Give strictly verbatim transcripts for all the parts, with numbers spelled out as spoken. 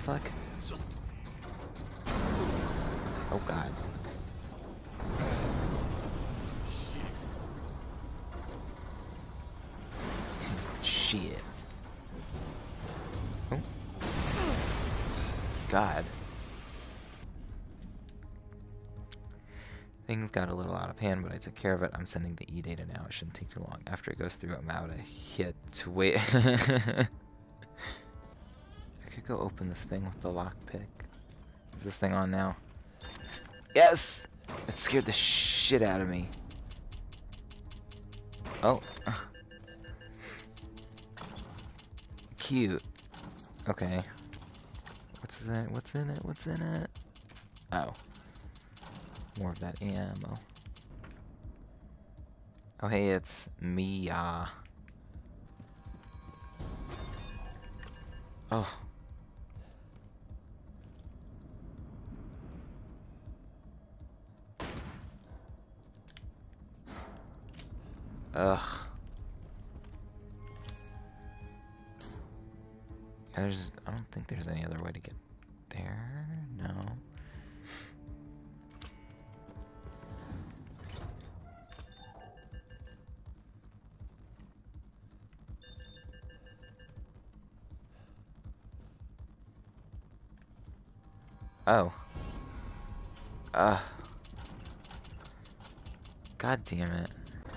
fuck? Oh god. Shit. Oh. God. Things got a little out of hand, but I took care of it. I'm sending the E data now. It shouldn't take too long. After it goes through, I'm out of hit. Wait. I could go open this thing with the lockpick. Is this thing on now? Yes! It scared the shit out of me. Oh. Cute. Okay. What's in it? What's in it? What's in it? Oh. More of that ammo. Oh hey, it's Mia. Oh. Ugh. There's, I don't think there's any other way to get there. No. Oh. Uh. God damn it.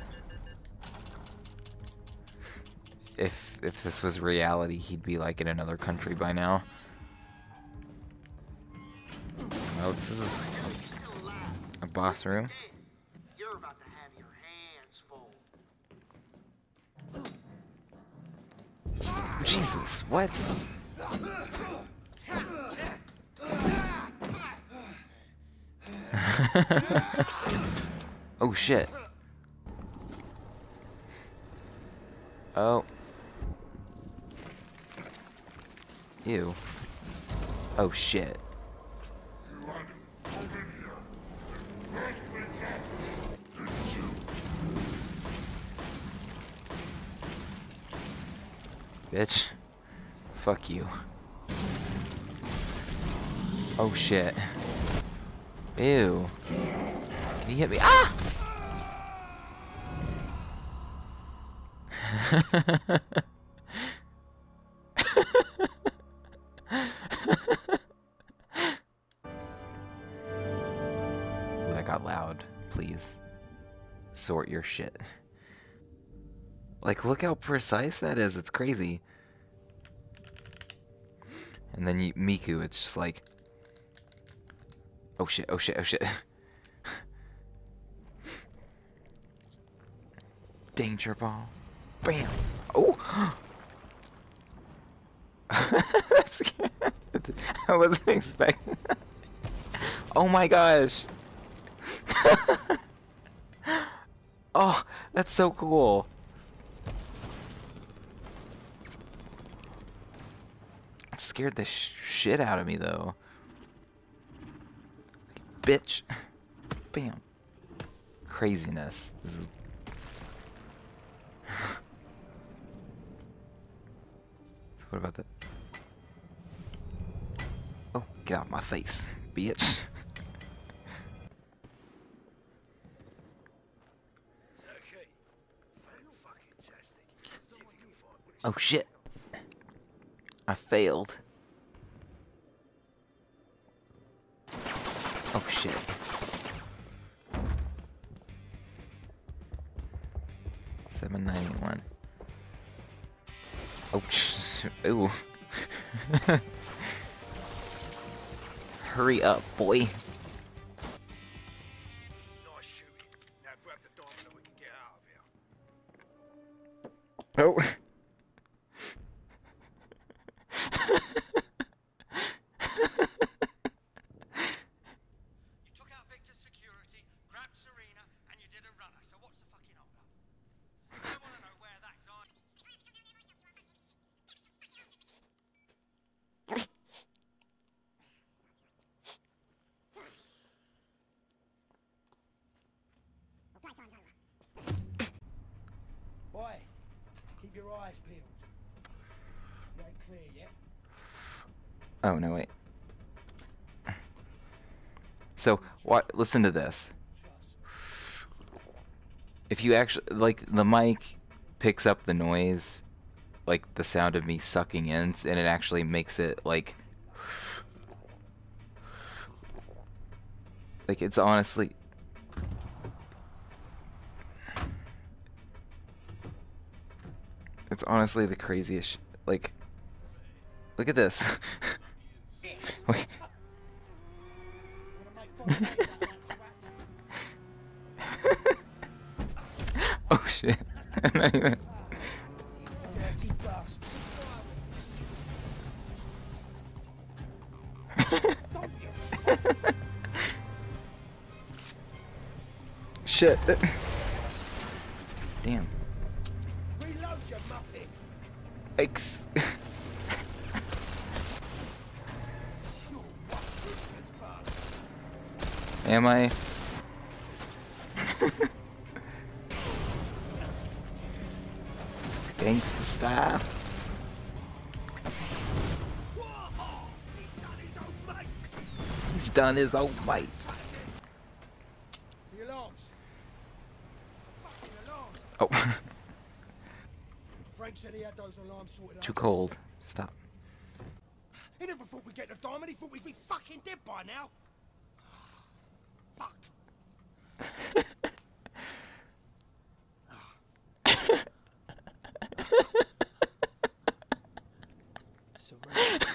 If if this was reality, he'd be like in another country by now. Oh, this is a boss room. You're about to have your hands full. Jesus, what? Oh shit. Oh. Ew. Oh shit. Bitch. Fuck you. Oh shit. Ew. Can you hit me? Ah! That got loud. Please. Sort your shit. Like, look how precise that is. It's crazy. And then you, Miku, it's just like... Oh shit, oh shit, oh shit. Danger ball. Bam! Oh! That's scary. I wasn't expecting that. Oh my gosh! Oh, that's so cool. It scared the sh shit out of me though. Bitch. Bam. Craziness. This is... So what about that? Oh, get out of my face, bitch. Oh shit. I failed. Oh shit. seven ninety-one. Oh, ooh. Hurry up, boy. Nice shooting. Now grab the diamond and we can get out of here. Oh. You took out Victor's security, grabbed Serena, and you did a runner. So what's the fucking hold up? I want to know where that diamond... Boy, keep your eyes peeled. You ain't clear yet. Oh, no, wait. So, what? Listen to this. If you actually, like, the mic picks up the noise, like, the sound of me sucking in, and it actually makes it, like, like, it's honestly... It's honestly the craziest sh like, look at this. Wait. Oh shit. I'm not even... Shit. Damn. Reload your muppet. Ex Am I? Gangsta style. He's done his own mates. The alarms. Fucking alarms. Oh. Frank said he had those alarms sorted out. Too cold. Stop. He never thought we'd get the diamond. He thought we'd be fucking dead by now. Fuck. Surrender.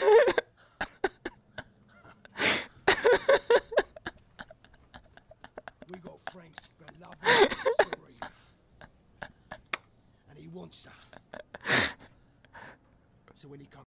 We got Frank's beloved Serena. And he wants her. So when he comes